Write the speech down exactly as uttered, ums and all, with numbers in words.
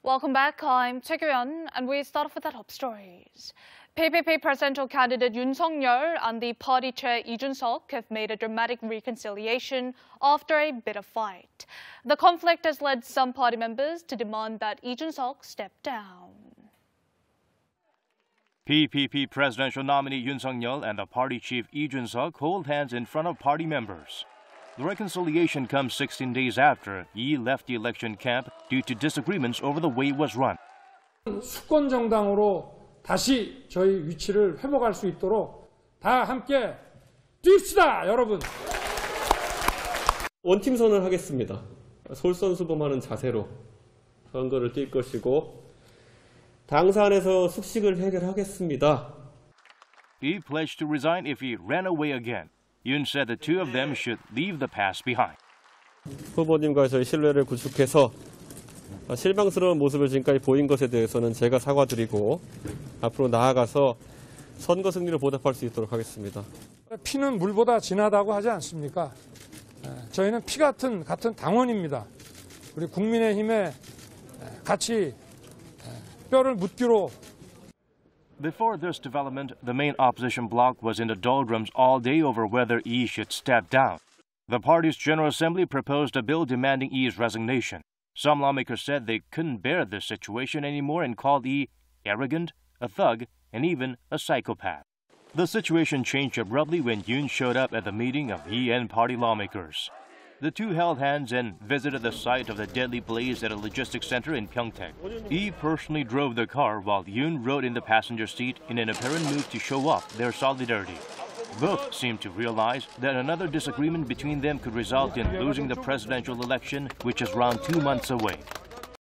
Welcome back. I'm Choi Kyo-yeon, and we start off with the top stories. P P P presidential candidate Yoon Suk-yeol and the party chair Lee Jun-seok have made a dramatic reconciliation after a bitter fight. The conflict has led some party members to demand that Lee Jun-seok step down. P P P presidential nominee Yoon Suk-yeol and the party chief Lee Jun-seok hold hands in front of party members. The reconciliation comes sixteen days after Lee left the election camp due to disagreements over the way it was run. 수권 정당으로 다시 저희 위치를 회복할 수 있도록 다 함께 뛰읍시다, 여러분. 원팀선을 하겠습니다. 솔선수범하는 자세로 선거를 뛸 것이고 당사 안에서 숙식을 해결하겠습니다. He pledged to resign if he ran away again. Yoon said the two of them should leave the past behind. 후보님과 저희 신뢰를 구축해서 실망스러운 모습을 지금까지 보인 것에 대해서는 제가 사과드리고 앞으로 나아가서 선거 승리를 보답할 수 있도록 하겠습니다. 피는 물보다 진하다고 하지 않습니까? 저희는 피 같은 같은 당원입니다. 우리 국민의힘에 같이 뼈를 묻기로. Before this development, the main opposition bloc was in the doldrums all day over whether Lee should step down. The party's General Assembly proposed a bill demanding Lee's resignation. Some lawmakers said they couldn't bear this situation anymore and called Lee arrogant, a thug, and even a psychopath. The situation changed abruptly when Yoon showed up at the meeting of Lee and party lawmakers. The two held hands and visited the site of the deadly blaze at a logistics center in Pyeongtaek. Lee personally drove the car while Yoon rode in the passenger seat in an apparent move to show off their solidarity. Both seemed to realize that another disagreement between them could result in losing the presidential election, which is around two months away.